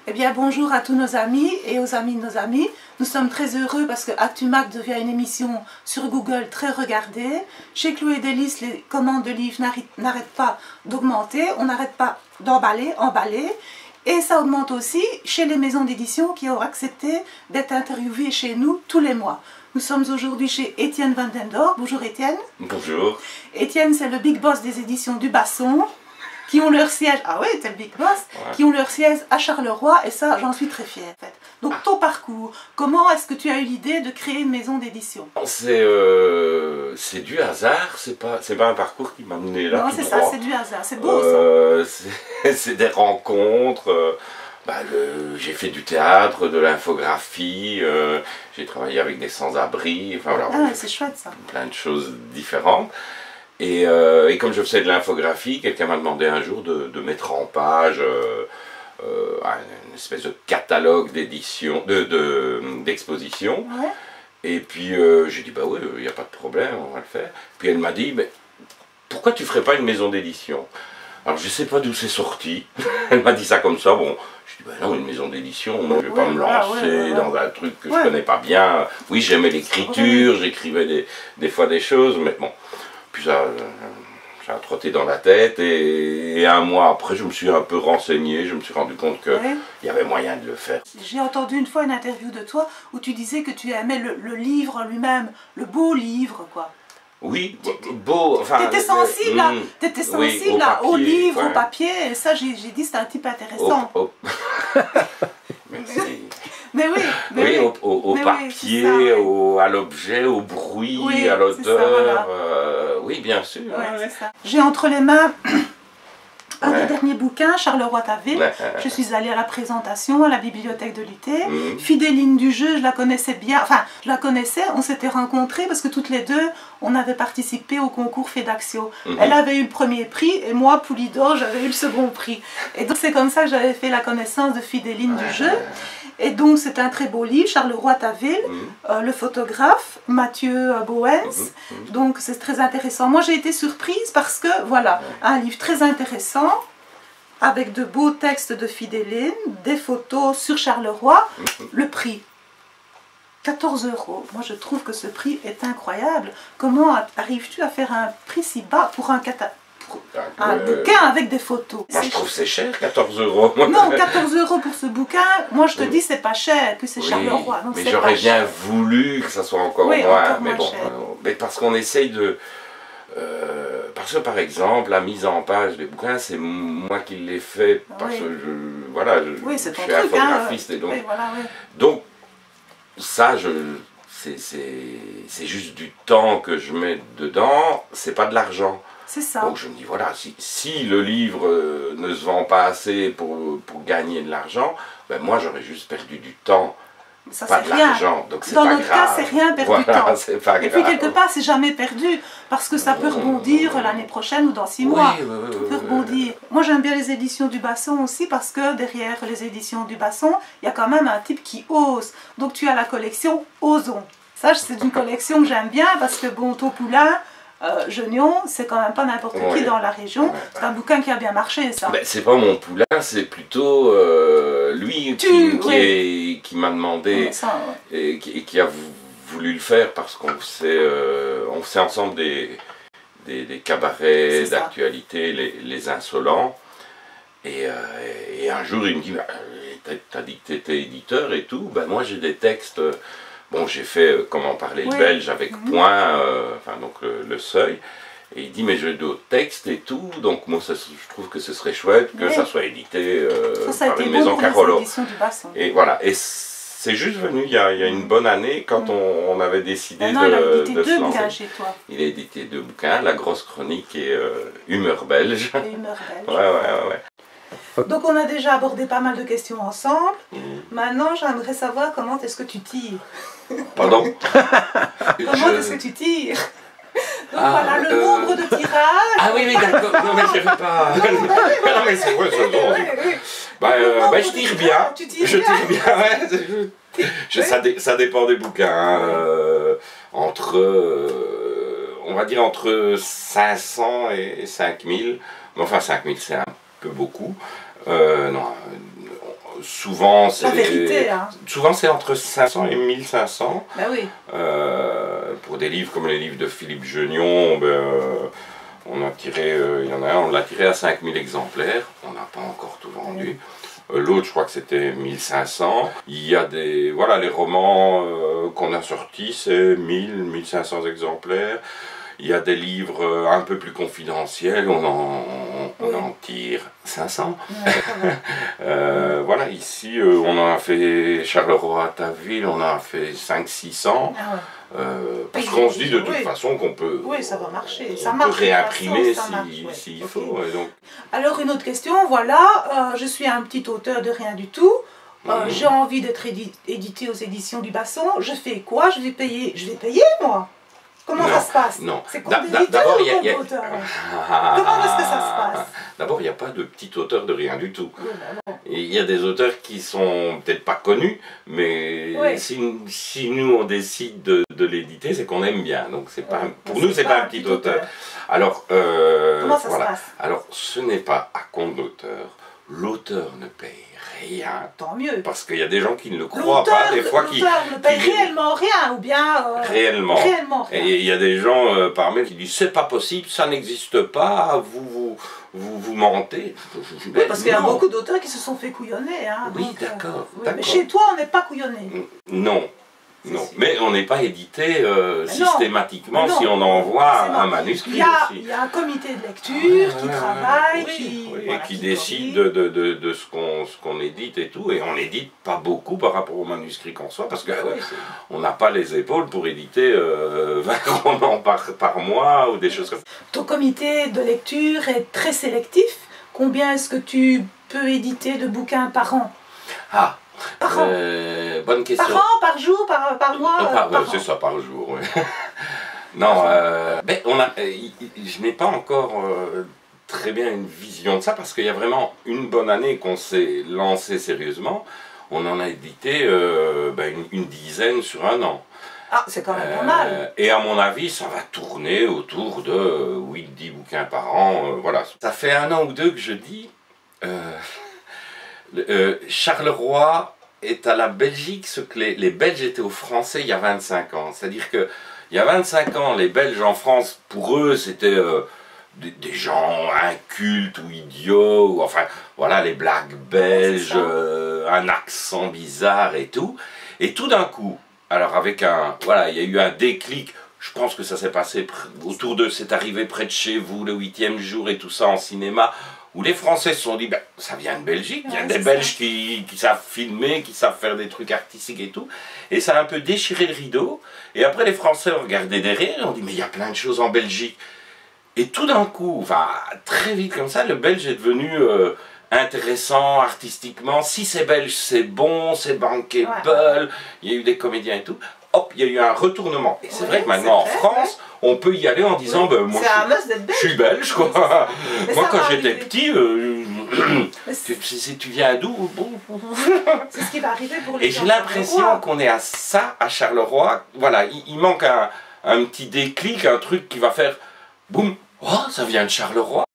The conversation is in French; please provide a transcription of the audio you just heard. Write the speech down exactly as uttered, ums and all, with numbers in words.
Eh bien, bonjour à tous nos amis et aux amis de nos amis. Nous sommes très heureux parce que ActuMac devient une émission sur Google très regardée. Chez Chloé Délices, les commandes de livres n'arrêtent pas d'augmenter. On n'arrête pas d'emballer, emballer. Et ça augmente aussi chez les maisons d'édition qui ont accepté d'être interviewées chez nous tous les mois. Nous sommes aujourd'hui chez Étienne Vandendorp. Bonjour Étienne. Bonjour. Étienne, c'est le big boss des éditions du Basson, qui ont leur siège, ah oui, c'est le big boss, ouais. Qui ont leur siège à Charleroi, et ça, j'en suis très fière. En fait. Donc, ton parcours, comment est-ce que tu as eu l'idée de créer une maison d'édition? C'est euh, du hasard, c'est pas, pas un parcours qui m'a mené là. Non, c'est ça, c'est du hasard, c'est beau euh, ça. C'est des rencontres, euh, bah, j'ai fait du théâtre, de l'infographie, euh, j'ai travaillé avec des sans-abri, enfin voilà. Ah, c'est chouette ça. Plein de choses différentes. Et, euh, et comme je faisais de l'infographie, quelqu'un m'a demandé un jour de, de mettre en page euh, euh, une espèce de catalogue d'édition, de, d'exposition. De, ouais. Et puis euh, j'ai dit bah oui, il n'y a pas de problème, on va le faire. Puis elle m'a dit mais pourquoi tu ferais pas une maison d'édition? Alors je sais pas d'où c'est sorti. Elle m'a dit ça comme ça. Bon, je dis bah non, une maison d'édition, moi je vais ouais, pas me lancer ouais, ouais, ouais. dans un truc que ouais. je connais pas bien. Oui, j'aimais l'écriture, j'écrivais des, des fois des choses, mais bon. Puis ça, ça a trotté dans la tête et, et un mois après, je me suis un peu renseigné, je me suis rendu compte qu'il ouais. y avait moyen de le faire. J'ai entendu une fois une interview de toi où tu disais que tu aimais le, le livre lui-même, le beau livre, quoi. Oui, beau, enfin... T'étais sensible, euh, mmh, étais sensible oui, au, là, papier, au livre, ouais. au papier, et ça j'ai dit c'était un type intéressant. Oh, oh. Merci. Mais oui, mais oui, oui, au, au, au mais papier, oui, ça, au, à l'objet, au bruit, oui, à l'odeur, voilà. euh, oui bien sûr. Ouais, ouais. J'ai entre les mains un ouais. des derniers bouquins, Charleroi ta ville. Ouais. Je suis allée à la présentation à la bibliothèque de l'U T. Mmh. Fidéline du jeu, je la connaissais bien, enfin je la connaissais, on s'était rencontrés parce que toutes les deux, on avait participé au concours Fedaxio. Mmh. Elle avait eu le premier prix et moi, Poulidor, j'avais eu le second prix. Et donc c'est comme ça que j'avais fait la connaissance de Fidéline ouais. du jeu. Et donc c'est un très beau livre, Charleroi ta ville, mmh. euh, le photographe Mathieu Bowens, mmh. donc c'est très intéressant. Moi j'ai été surprise parce que voilà, un livre très intéressant, avec de beaux textes de Fidéline, des photos sur Charleroi, mmh. le prix. quatorze euros, moi je trouve que ce prix est incroyable. Comment arrives-tu à faire un prix si bas pour un catalogue? Un euh, bouquin avec des photos. Moi je trouve c'est cher, quatorze euros. Non, quatorze euros pour ce bouquin, moi je te oui. dis c'est pas cher, puis c'est oui, Charleroi. Donc mais j'aurais bien voulu que ça soit encore oui, moins. Encore mais moins bon, cher. Euh, mais parce qu'on essaye de. Euh, parce que par exemple, la mise en page des bouquins, c'est moi qui l'ai fait parce oui. que je, voilà, je, oui, je suis truc, infographiste hein, et donc. Oui, voilà, oui. Donc, ça, je. C'est juste du temps que je mets dedans, c'est pas de l'argent. C'est ça. Donc je me dis, voilà, si, si le livre euh, ne se vend pas assez pour, pour gagner de l'argent, ben moi j'aurais juste perdu du temps, ça, pas de l'argent. Donc c'est pas grave. Dans notre cas, c'est rien perdu voilà, de temps. Pas Et grave. puis quelque part, c'est jamais perdu, parce que ça peut rebondir l'année prochaine ou dans six mois. Oui, oui, Tout oui, peut rebondir. Oui. Moi j'aime bien les éditions du Basson aussi, parce que derrière les éditions du Basson, il y a quand même un type qui ose. Donc tu as la collection Osons. Ça, c'est une collection que j'aime bien, parce que bon, Poulain, Euh, Genion, c'est quand même pas n'importe ouais. qui dans la région. Ouais, c'est un bouquin qui a bien marché, ça. Ben, c'est pas mon poulain, c'est plutôt euh, lui tu, qui, qui, ouais. qui m'a demandé ça, ouais. et, qui, et qui a voulu le faire parce qu'on faisait, euh, on faisait ensemble des, des, des cabarets d'actualité, les, les insolents. Et, euh, et un jour, il me dit bah, t'as dit que t'étais éditeur et tout, ben moi j'ai des textes. Bon, j'ai fait euh, comment parler le oui. belge avec mmh. point, euh, enfin donc le, le seuil. Et il dit mais j'ai d'autres textes et tout, donc moi ça, je trouve que ce serait chouette que oui. ça soit édité euh, ça, ça par une bon maison Carolo. Et voilà, et c'est juste venu il y, a, il y a une bonne année quand mmh. on, on avait décidé non, de, il a édité de deux se lancer. Bouquins chez toi. Il a édité deux bouquins, La Grosse Chronique et euh, Humeur belge. Et Humeur belge. ouais, ouais, ouais, ouais. Donc on a déjà abordé pas mal de questions ensemble. Mmh. Maintenant j'aimerais savoir comment est-ce que tu tires. Pardon. Comment je... est-ce que tu tires? Donc ah, voilà le euh... nombre de tirages. Ah oui, oui, d'accord. Non mais je ne pas. Non mais c'est vrai, c'est drôle. Bah, euh, bah je tire bien. Tu tires je bien. tire bien, ouais. je, ça, dé, ça dépend des bouquins. Hein. Euh, entre, euh, on va dire entre cinq cents et cinq mille. Enfin cinq mille c'est un peu beaucoup. Euh, non, souvent c'est... La vérité, hein. Souvent c'est entre cinq cents et mille cinq cents. Ben oui. Euh, pour des livres comme les livres de Philippe Genion, ben, euh, on a tiré, euh, il y en a un, on l'a tiré à cinq mille exemplaires. On n'a pas encore tout vendu. Oui. Euh, L'autre, je crois que c'était mille cinq cents. Il y a des... Voilà, les romans euh, qu'on a sortis, c'est mille, mille cinq cents exemplaires. Il y a des livres un peu plus confidentiels, on en, on, oui. on en tire cinq cents. Ouais, euh, voilà, ici, euh, on en a fait Charleroi à Taville, on en a fait cinq cents six cents. Ah ouais. euh, parce qu'on se dit de toute oui. façon qu'on peut, oui, ça va marcher. Ça on marche peut réimprimer s'il si, si ouais. okay. faut. Et donc... Alors, une autre question, voilà, euh, je suis un petit auteur de rien du tout. Euh, mmh. J'ai envie d'être édi édité aux éditions du Basson. Je fais quoi? Je vais payer, je vais payer moi. Comment non, ça se passe? Non. C'est quoi d'abord, il y a, y a... Comment est-ce que ça se passe? D'abord, il n'y a pas de petit auteur de rien du tout. Oui, bah il y a des auteurs qui sont peut-être pas connus, mais oui. si, si nous on décide de, de l'éditer, c'est qu'on aime bien. Donc c'est pas, oui. pour nous, c'est pas, pas un petit auteur. auteur. Alors, euh, comment ça voilà. se passe? Alors, ce n'est pas à compte d'auteur. L'auteur ne paye rien. Tant mieux. Parce qu'il y a des gens qui ne le croient pas, des fois qui... L'auteur ne paye qui... réellement rien, ou bien... Euh, réellement. réellement rien. Et il y a des gens euh, par mail qui disent, c'est pas possible, ça n'existe pas, vous vous, vous, vous mentez. Oui, parce qu'il y a beaucoup d'auteurs qui se sont fait couillonner. Hein, oui, d'accord. Euh, oui, mais chez toi, on n'est pas couillonné. Non. Non, mais on n'est pas édité euh, systématiquement non, si on envoie un manuscrit. Il y, a, aussi. il y a un comité de lecture ah, qui travaille, oui, qui, oui, voilà, et qui, qui décide de, de, de, de ce qu'on ce qu'on édite et tout. Et on n'édite pas beaucoup par rapport au manuscrit qu'on soit, parce qu'on oui, n'a pas les épaules pour éditer euh, vingt romans par, par mois ou des choses comme ça. Ton comité de lecture est très sélectif. Combien est-ce que tu peux éditer de bouquins par an? Ah Par an. Euh, bonne question. Par an, par jour, par, par mois euh, par, par C'est ça, par jour, oui. Non, euh, ben, on a, euh, je n'ai pas encore euh, très bien une vision de ça, parce qu'il y a vraiment une bonne année qu'on s'est lancé sérieusement. On en a édité euh, ben, une, une dizaine sur un an. Ah, c'est quand même euh, pas mal. Et à mon avis, ça va tourner autour de huit dix bouquins par an. Euh, voilà. Ça fait un an ou deux que je dis... Euh, Euh, Charleroi est à la Belgique ce que les, les Belges étaétaient aux Français il y a vingt-cinq ans. C'est-à-dire que il y a vingt-cinq ans, les Belges en France, pour eux, c'était euh, des, des gens incultes ou idiots, ou enfin, voilà, les blagues belges, euh, un accent bizarre et tout. Et tout d'un coup, alors avec un, voilà, il y a eu un déclic. Je pense que ça s'est passé autour de, c'est arrivé près de chez vous, le huitième jour et tout ça en cinéma, où les Français se sont dit, ben, ça vient de Belgique, il y a ouais, des Belges qui, qui savent filmer, qui savent faire des trucs artistiques et tout, et ça a un peu déchiré le rideau, et après les Français ont regardé derrière, et ont dit, mais il y a plein de choses en Belgique. Et tout d'un coup, enfin, très vite comme ça, le Belge est devenu euh, intéressant artistiquement. Si c'est belge, c'est bon, c'est bankable, ouais. Il y a eu des comédiens et tout. Hop, il y a eu un retournement. Et c'est ouais, vrai que maintenant en vrai, France, ouais. on peut y aller en disant, oui. ben, moi je, je suis belge, quoi. Moi quand j'étais petit, euh, tu, tu, tu viens d'où? C'est ce qui va arriver pour les Et j'ai l'impression qu'on est à ça, à Charleroi. Voilà, il, il manque un, un petit déclic, un truc qui va faire, boum, oh, ça vient de Charleroi.